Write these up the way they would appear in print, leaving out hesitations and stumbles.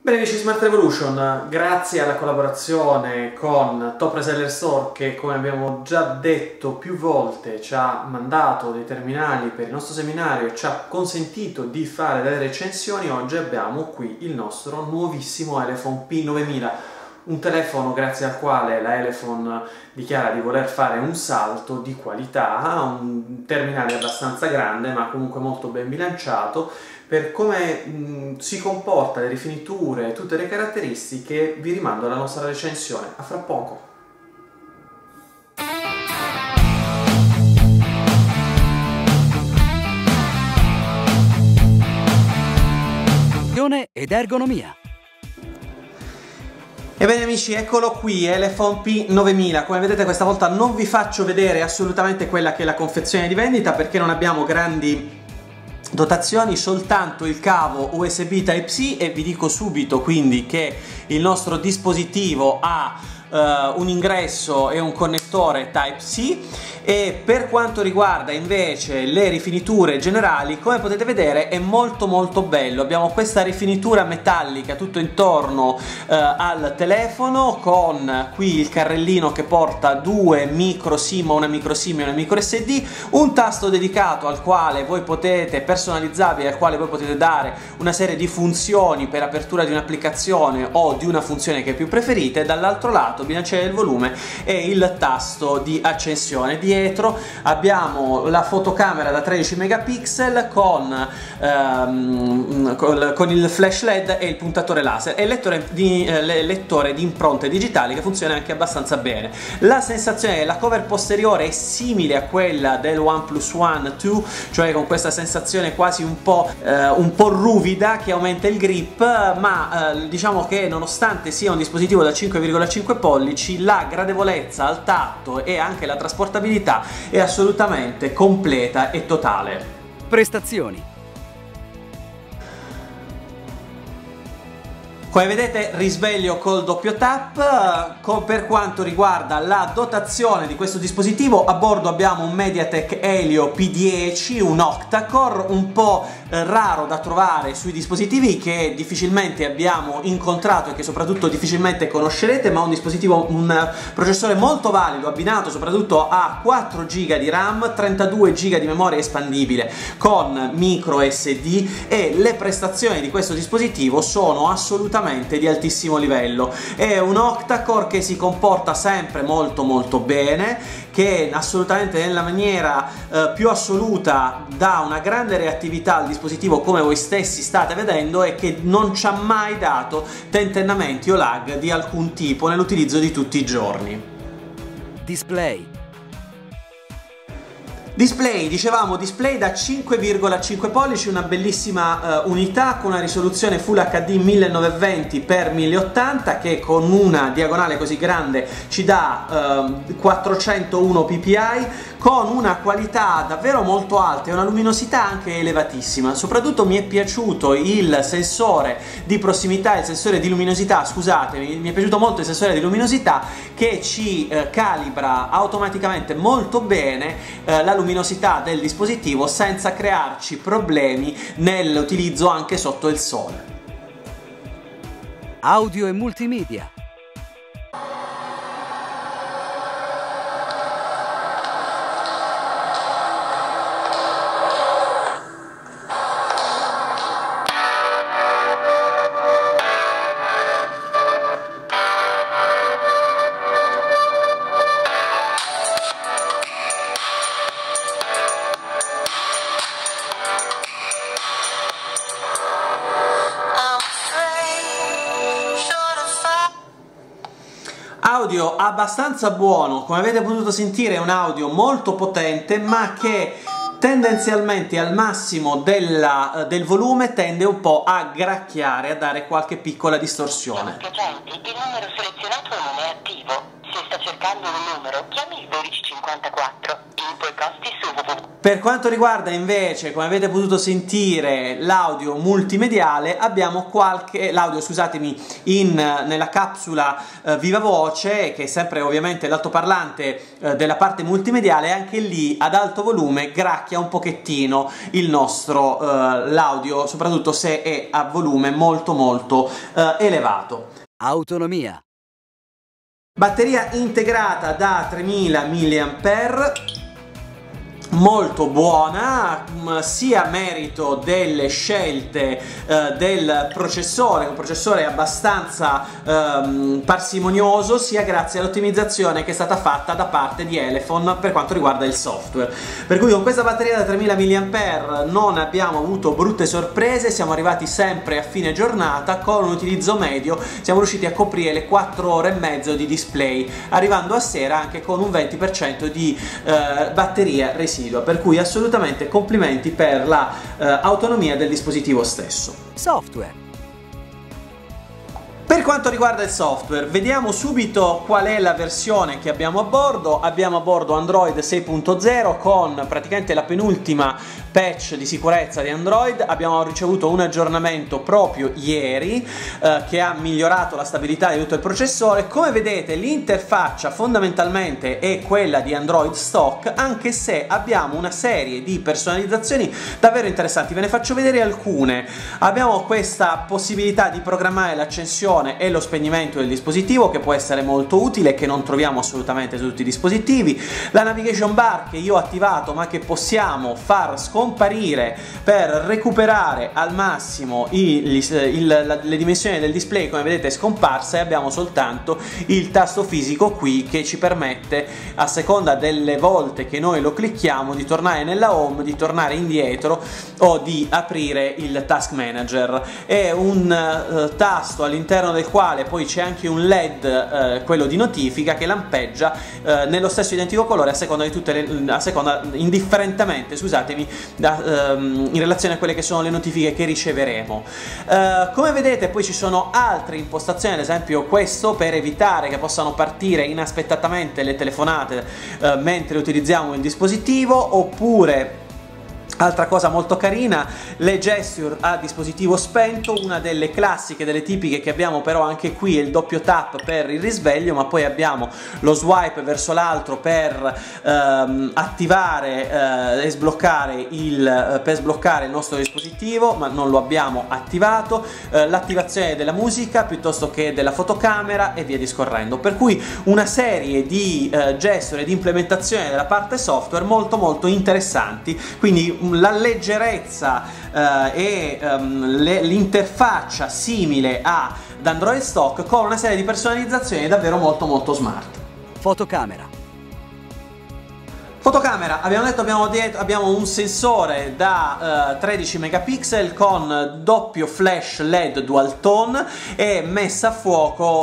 Bene amici Smart Revolution, grazie alla collaborazione con Top Reseller Store che, come abbiamo già detto più volte, ci ha mandato dei terminali per il nostro seminario e ci ha consentito di fare delle recensioni, oggi abbiamo qui il nostro nuovissimo Elephone P9000, un telefono grazie al quale la Elephone dichiara di voler fare un salto di qualità, un terminale abbastanza grande ma comunque molto ben bilanciato. Per come si comporta, le rifiniture, tutte le caratteristiche, vi rimando alla nostra recensione. A fra poco! Ed ergonomia. Ebbene amici, eccolo qui, Elephone P9000. Come vedete questa volta non vi faccio vedere assolutamente quella che è la confezione di vendita perché non abbiamo grandi dotazioni, soltanto il cavo USB Type-C, e vi dico subito quindi che il nostro dispositivo ha un ingresso e un connettore Type-C. E per quanto riguarda invece le rifiniture generali, come potete vedere è molto bello. Abbiamo questa rifinitura metallica tutto intorno al telefono, con qui il carrellino che porta due micro SIM, una micro SIM e una micro SD, un tasto dedicato al quale voi potete personalizzabile, al quale voi potete dare una serie di funzioni per apertura di un'applicazione o di una funzione che più preferite. Dall'altro lato bilanciere del volume e il tasto di accensione. Dietro abbiamo la fotocamera da 13 megapixel con il flash LED e il puntatore laser e il lettore di impronte digitali che funziona anche abbastanza bene. La sensazione è che la cover posteriore è simile a quella del OnePlus One 2, cioè con questa sensazione quasi un po' ruvida che aumenta il grip, ma diciamo che nonostante sia un dispositivo da 5,5 pollici, la gradevolezza al tatto e anche la trasportabilità è assolutamente completa e totale. Prestazioni. Come vedete risveglio col doppio tap. Per quanto riguarda la dotazione di questo dispositivo, a bordo abbiamo un MediaTek Helio P10, un octa-core, un po' raro da trovare sui dispositivi, che difficilmente abbiamo incontrato e che soprattutto difficilmente conoscerete, ma un processore molto valido, abbinato soprattutto a 4 GB di RAM, 32 GB di memoria espandibile con micro SD, e le prestazioni di questo dispositivo sono assolutamente di altissimo livello. È un octa-core che si comporta sempre molto bene, che assolutamente nella maniera più assoluta dà una grande reattività al dispositivo, come voi stessi state vedendo, e che non ci ha mai dato tentennamenti o lag di alcun tipo nell'utilizzo di tutti i giorni. Display, dicevamo, display da 5,5 pollici, una bellissima unità con una risoluzione Full HD 1920x1080 che con una diagonale così grande ci dà 401 ppi, con una qualità davvero molto alta e una luminosità anche elevatissima. Soprattutto mi è piaciuto il sensore di prossimità, il sensore di luminosità, scusatemi, mi è piaciuto molto il sensore di luminosità che ci calibra automaticamente molto bene la luminosità del dispositivo senza crearci problemi nell'utilizzo anche sotto il sole. Audio e multimedia. Audio abbastanza buono, come avete potuto sentire è un audio molto potente, ma che tendenzialmente al massimo del volume tende un po' a gracchiare, a dare qualche piccola distorsione. Il numero selezionato non è attivo. Se sta cercando un numero, chiami il 1254. Info e costi su www. Per quanto riguarda invece, come avete potuto sentire, l'audio multimediale, abbiamo l'audio, scusatemi, nella capsula viva voce, che è sempre ovviamente l'altoparlante della parte multimediale, e anche lì ad alto volume gracchia un pochettino il nostro l'audio, soprattutto se è a volume molto elevato. Autonomia. Batteria integrata da 3000 mAh, molto buona, sia a merito delle scelte del processore, un processore abbastanza parsimonioso, sia grazie all'ottimizzazione che è stata fatta da parte di Elephone per quanto riguarda il software. Per cui con questa batteria da 3000 mAh non abbiamo avuto brutte sorprese, siamo arrivati sempre a fine giornata, con un utilizzo medio siamo riusciti a coprire le 4 ore e mezzo di display, arrivando a sera anche con un 20% di batteria residua. Per cui assolutamente complimenti per la autonomia del dispositivo stesso. Software. Per quanto riguarda il software, vediamo subito qual è la versione che abbiamo a bordo. Abbiamo a bordo Android 6.0 con praticamente la penultima patch di sicurezza di Android. Abbiamo ricevuto un aggiornamento proprio ieri che ha migliorato la stabilità di tutto il processore. Come vedete, l'interfaccia fondamentalmente è quella di Android stock, anche se abbiamo una serie di personalizzazioni davvero interessanti. Ve ne faccio vedere alcune. Abbiamo questa possibilità di programmare l'accensione e lo spegnimento del dispositivo, che può essere molto utile, che non troviamo assolutamente su tutti i dispositivi. La navigation bar che io ho attivato, ma che possiamo far scomparire per recuperare al massimo le dimensioni del display, come vedete scomparsa, e abbiamo soltanto il tasto fisico qui che ci permette, a seconda delle volte che noi lo clicchiamo, di tornare nella home, di tornare indietro o di aprire il task manager. È un tasto all'interno del quale poi c'è anche un LED, quello di notifica, che lampeggia nello stesso identico colore a seconda di indifferentemente, scusatemi, in relazione a quelle che sono le notifiche che riceveremo. Come vedete poi ci sono altre impostazioni, ad esempio questo per evitare che possano partire inaspettatamente le telefonate mentre utilizziamo il dispositivo, oppure altra cosa molto carina, le gesture a dispositivo spento, una delle classiche, delle tipiche che abbiamo però anche qui è il doppio tap per il risveglio, ma poi abbiamo lo swipe verso l'altro per attivare e sbloccare per sbloccare il nostro dispositivo, ma non lo abbiamo attivato, l'attivazione della musica piuttosto che della fotocamera e via discorrendo. Per cui una serie di gesture e di implementazioni della parte software molto interessanti, quindi la leggerezza e l'interfaccia simile ad Android stock, con una serie di personalizzazioni davvero molto smart. Fotocamera. Fotocamera, abbiamo detto, abbiamo un sensore da 13 megapixel con doppio flash LED dual tone e messa a fuoco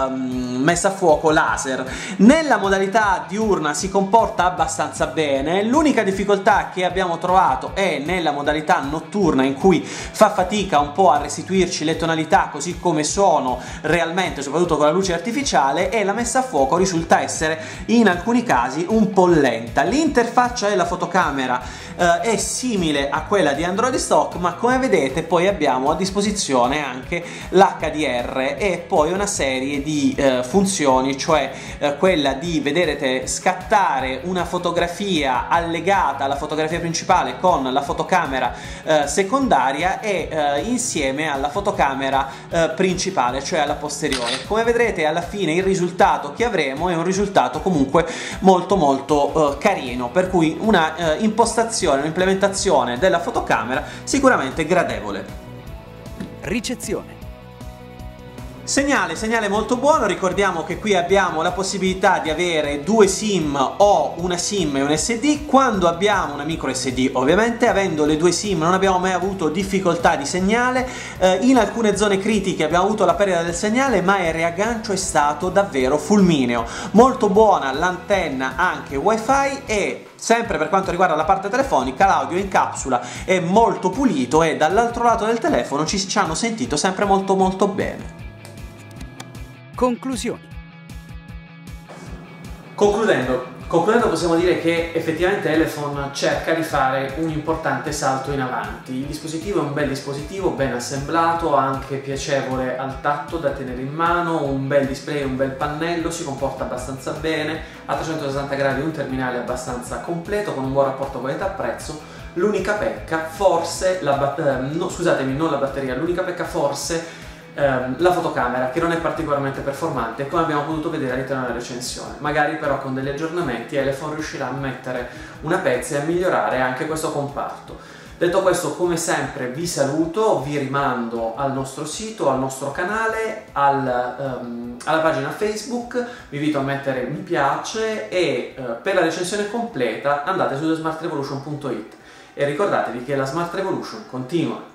laser. Nella modalità diurna si comporta abbastanza bene, l'unica difficoltà che abbiamo trovato è nella modalità notturna, in cui fa fatica un po' a restituirci le tonalità così come sono realmente, soprattutto con la luce artificiale, e la messa a fuoco risulta essere in alcuni casi un po' lenta. L'interfaccia della fotocamera è simile a quella di Android stock, ma come vedete poi abbiamo a disposizione anche l'HDR e poi una serie di funzioni, cioè quella di, vedete, scattare una fotografia allegata alla fotografia principale con la fotocamera secondaria e insieme alla fotocamera principale, cioè alla posteriore. Come vedrete alla fine il risultato che avremo è un risultato comunque molto carino, per cui una impostazione, un'implementazione della fotocamera sicuramente gradevole. Ricezione. Segnale molto buono. Ricordiamo che qui abbiamo la possibilità di avere due SIM o una SIM e un SD. Quando abbiamo una micro SD, ovviamente, avendo le due SIM non abbiamo mai avuto difficoltà di segnale. In alcune zone critiche abbiamo avuto la perdita del segnale, ma il riaggancio è stato davvero fulmineo. Molto buona l'antenna anche wifi, e sempre per quanto riguarda la parte telefonica l'audio in capsula è molto pulito e dall'altro lato del telefono ci hanno sentito sempre molto bene. Conclusioni. Concludendo possiamo dire che effettivamente Elephone cerca di fare un importante salto in avanti. Il dispositivo è un bel dispositivo, ben assemblato, anche piacevole al tatto da tenere in mano, un bel display, un bel pannello, si comporta abbastanza bene, a 360 gradi un terminale abbastanza completo con un buon rapporto qualità-prezzo. L'unica pecca forse, non la batteria, l'unica pecca forse la fotocamera, che non è particolarmente performante, come abbiamo potuto vedere all'interno della recensione. Magari però con degli aggiornamenti Elephone riuscirà a mettere una pezza e a migliorare anche questo comparto. Detto questo, come sempre vi saluto, vi rimando al nostro sito, al nostro canale, alla pagina Facebook, vi invito a mettere mi piace e per la recensione completa andate su thesmartrevolution.it e ricordatevi che la Smart Revolution continua.